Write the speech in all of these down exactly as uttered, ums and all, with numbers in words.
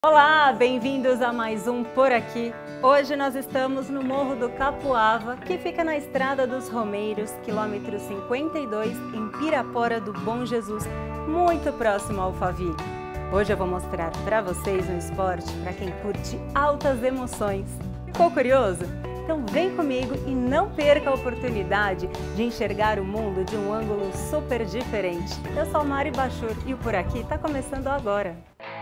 Olá, bem-vindos a mais um Por Aqui. Hoje nós estamos no Morro do Capuava, que fica na Estrada dos Romeiros, quilômetro cinquenta e dois, em Pirapora do Bom Jesus, muito próximo ao Alphaville. Hoje eu vou mostrar para vocês um esporte para quem curte altas emoções. Ficou curioso? Então vem comigo e não perca a oportunidade de enxergar o mundo de um ângulo super diferente. Eu sou a Mari Bachur e o Por Aqui está começando agora.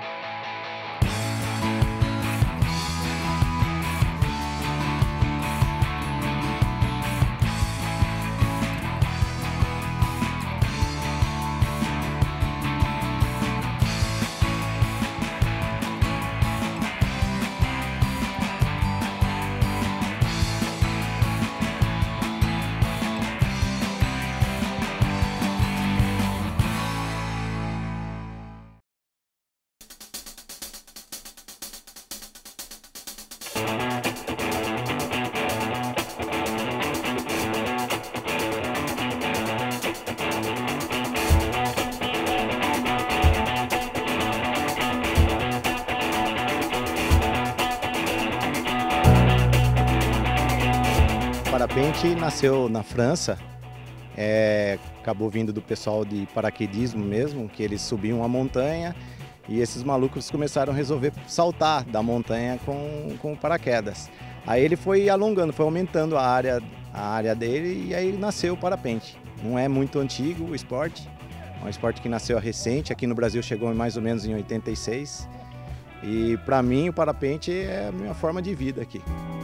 O parapente nasceu na França, é, acabou vindo do pessoal de paraquedismo mesmo, que eles subiam a montanha e esses malucos começaram a resolver saltar da montanha com, com paraquedas. Aí ele foi alongando, foi aumentando a área, a área dele e aí nasceu o parapente. Não é muito antigo o esporte, é um esporte que nasceu recente, aqui no Brasil chegou mais ou menos em oitenta e seis e para mim o parapente é a minha forma de vida aqui.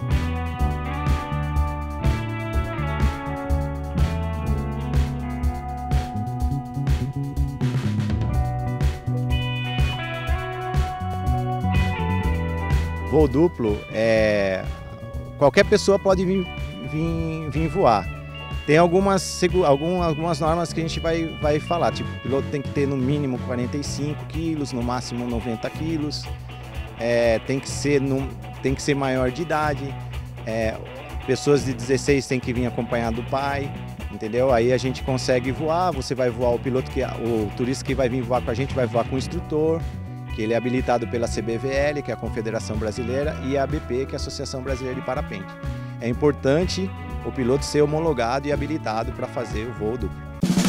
Voo duplo, é, qualquer pessoa pode vir, vir, vir voar. Tem algumas, algumas, algumas normas que a gente vai, vai falar, tipo, o piloto tem que ter no mínimo quarenta e cinco quilos, no máximo noventa quilos, é, tem, que ser no, tem que ser maior de idade, é, pessoas de dezesseis têm que vir acompanhado do pai, entendeu? Aí a gente consegue voar, você vai voar, o piloto, que, o turista que vai vir voar com a gente vai voar com o instrutor, que ele é habilitado pela C B V L, que é a Confederação Brasileira, e a A B P, que é a Associação Brasileira de Parapente. É importante o piloto ser homologado e habilitado para fazer o voo duplo.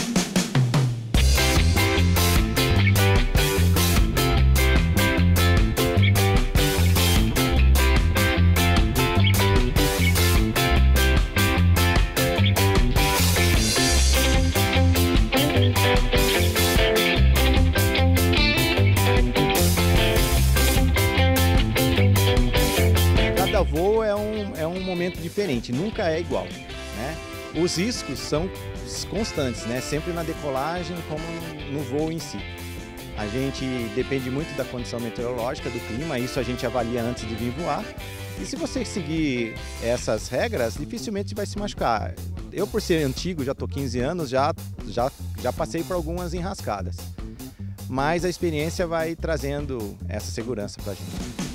Cada voo é um, é um momento diferente, nunca é igual, né? Os riscos são constantes, né? Sempre na decolagem como no voo em si. A gente depende muito da condição meteorológica, do clima, isso a gente avalia antes de vir voar. E se você seguir essas regras, dificilmente vai se machucar. Eu, por ser antigo, já estou quinze anos, já, já, já passei por algumas enrascadas. Mas a experiência vai trazendo essa segurança para a gente.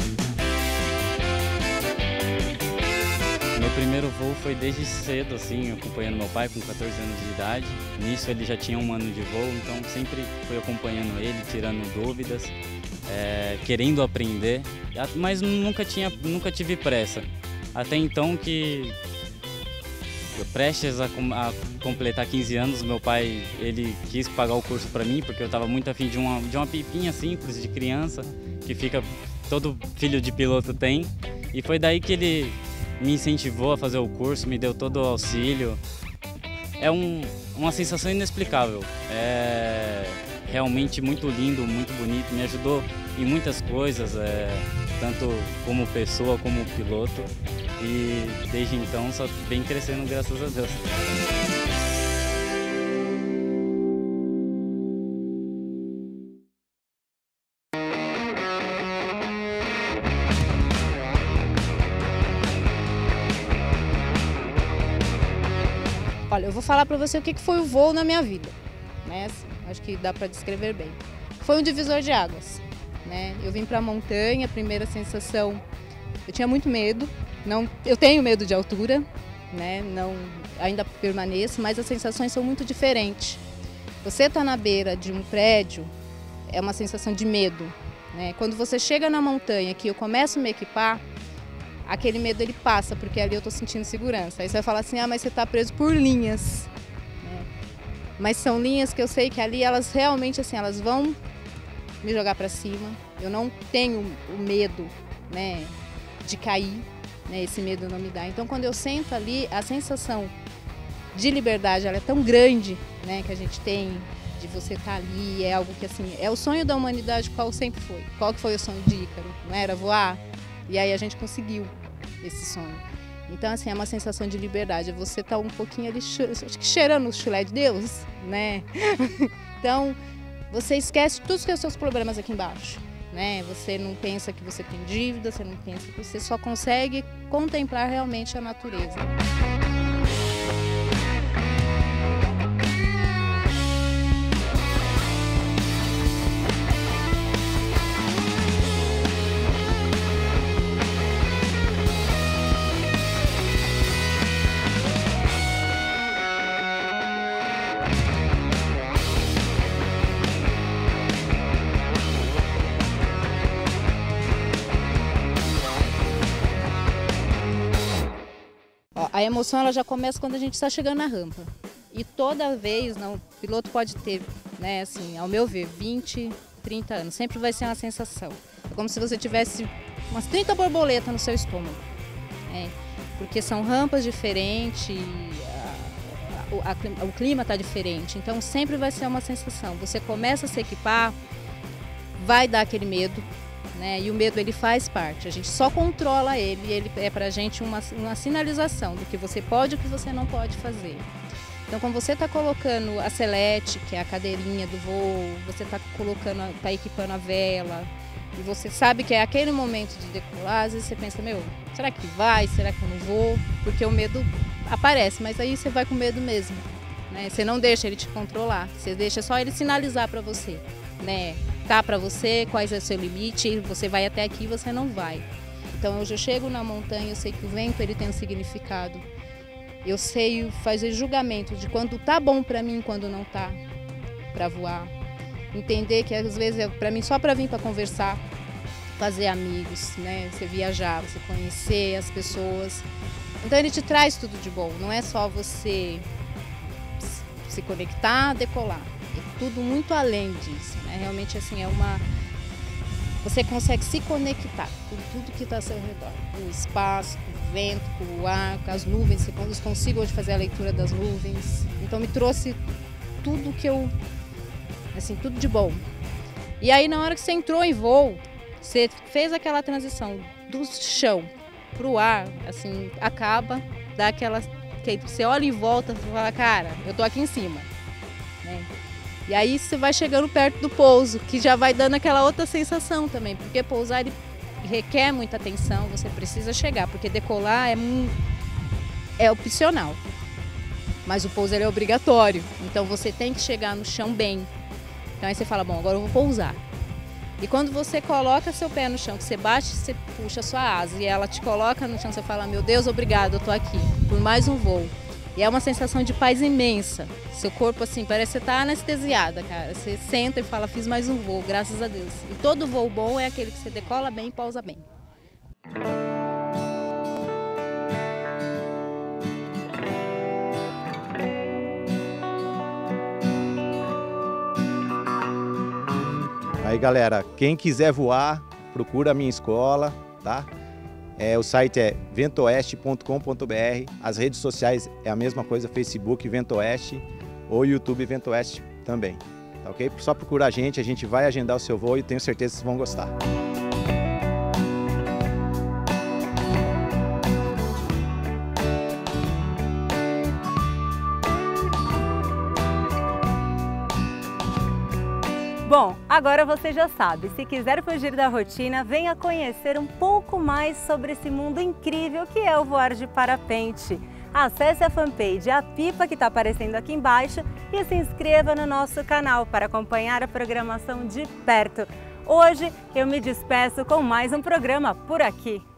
Meu primeiro voo foi desde cedo, assim, acompanhando meu pai com quatorze anos de idade. Nisso ele já tinha um ano de voo, então sempre fui acompanhando ele, tirando dúvidas, é, querendo aprender, mas nunca, tinha, nunca tive pressa. Até então que, prestes a, a completar quinze anos, meu pai ele quis pagar o curso para mim, porque eu estava muito afim de uma, de uma pipinha simples de criança, que fica, todo filho de piloto tem, e foi daí que ele me incentivou a fazer o curso, me deu todo o auxílio. É um, uma sensação inexplicável, é realmente muito lindo, muito bonito, me ajudou em muitas coisas, é, tanto como pessoa como piloto, e desde então só vem crescendo, graças a Deus. Olha, eu vou falar para você o que foi o voo na minha vida, né? Assim, acho que dá para descrever bem. Foi um divisor de águas, né? Eu vim para a montanha, a primeira sensação, eu tinha muito medo, não, eu tenho medo de altura, né? Não, ainda permaneço, mas as sensações são muito diferentes. Você está na beira de um prédio, é uma sensação de medo, né? Quando você chega na montanha, que eu começo a me equipar, aquele medo ele passa, porque ali eu estou sentindo segurança. Aí você vai falar assim, ah, mas você está preso por linhas. Né? Mas são linhas que eu sei que ali elas realmente assim, elas vão me jogar para cima. Eu não tenho o medo, né, de cair, né? Esse medo não me dá. Então quando eu sento ali, a sensação de liberdade ela é tão grande, né, que a gente tem de você estar ali, é algo que assim, é o sonho da humanidade qual sempre foi. Qual que foi o sonho de Ícaro? Não era voar? E aí a gente conseguiu esse sonho. Então assim, é uma sensação de liberdade, você tá um pouquinho ali cheirando o chulé de Deus, né? Então, você esquece todos os seus problemas aqui embaixo, né? Você não pensa que você tem dívida, você não pensa que você só consegue contemplar realmente a natureza. A emoção ela já começa quando a gente está chegando na rampa. E toda vez, não, o piloto pode ter, né, assim, ao meu ver, vinte, trinta anos. Sempre vai ser uma sensação. É como se você tivesse umas trinta borboletas no seu estômago. Né? Porque são rampas diferentes, a, a, a, o clima está diferente. Então sempre vai ser uma sensação. Você começa a se equipar, vai dar aquele medo. Né? E o medo ele faz parte, a gente só controla ele e ele é pra gente uma, uma sinalização do que você pode e o que você não pode fazer. Então quando você está colocando a selete, que é a cadeirinha do voo, você está colocando, tá equipando a vela e você sabe que é aquele momento de decolar, às vezes você pensa, meu, será que vai, será que eu não vou? Porque o medo aparece, mas aí você vai com medo mesmo, né? Você não deixa ele te controlar, você deixa só ele sinalizar para você, né? Tá para você, quais é o seu limite, você vai até aqui, você não vai. Então hoje eu chego na montanha, eu sei que o vento ele tem um significado. Eu sei fazer julgamento de quando tá bom para mim e quando não tá para voar. Entender que às vezes é para mim só para vir para conversar, fazer amigos, né? Você viajar, você conhecer as pessoas. Então ele te traz tudo de bom, não é só você se conectar, decolar. É tudo muito além disso, né? Realmente assim é uma... Você consegue se conectar com tudo que está ao seu redor, com o espaço, com o vento, com o ar, com as nuvens. Eu consigo hoje fazer a leitura das nuvens. Então me trouxe tudo que eu... Assim, tudo de bom. E aí na hora que você entrou em voo, você fez aquela transição do chão para o ar, assim, acaba, dá aquela... Você olha em volta e fala, cara, eu tô aqui em cima. Né? E aí você vai chegando perto do pouso, que já vai dando aquela outra sensação também, porque pousar ele requer muita atenção, você precisa chegar, porque decolar é, é opcional, mas o pouso ele é obrigatório, então você tem que chegar no chão bem. Então aí você fala, bom, agora eu vou pousar. E quando você coloca seu pé no chão, que você bate, você puxa a sua asa e ela te coloca no chão, você fala, meu Deus, obrigado, eu tô aqui, por mais um voo. E é uma sensação de paz imensa. Seu corpo, assim, parece que você tá anestesiada, cara. Você senta e fala, fiz mais um voo, graças a Deus. E todo voo bom é aquele que você decola bem e pausa bem. Aí, galera, quem quiser voar, procura a minha escola, tá? É, o site é ventoeste ponto com ponto br, as redes sociais é a mesma coisa, Facebook Ventoeste ou YouTube Ventoeste também, tá ok? Só procurar a gente, a gente vai agendar o seu voo e tenho certeza que vocês vão gostar. Bom, agora você já sabe, se quiser fugir da rotina, venha conhecer um pouco mais sobre esse mundo incrível que é o voar de parapente. Acesse a fanpage A Pipa que está aparecendo aqui embaixo e se inscreva no nosso canal para acompanhar a programação de perto. Hoje eu me despeço com mais um programa por aqui.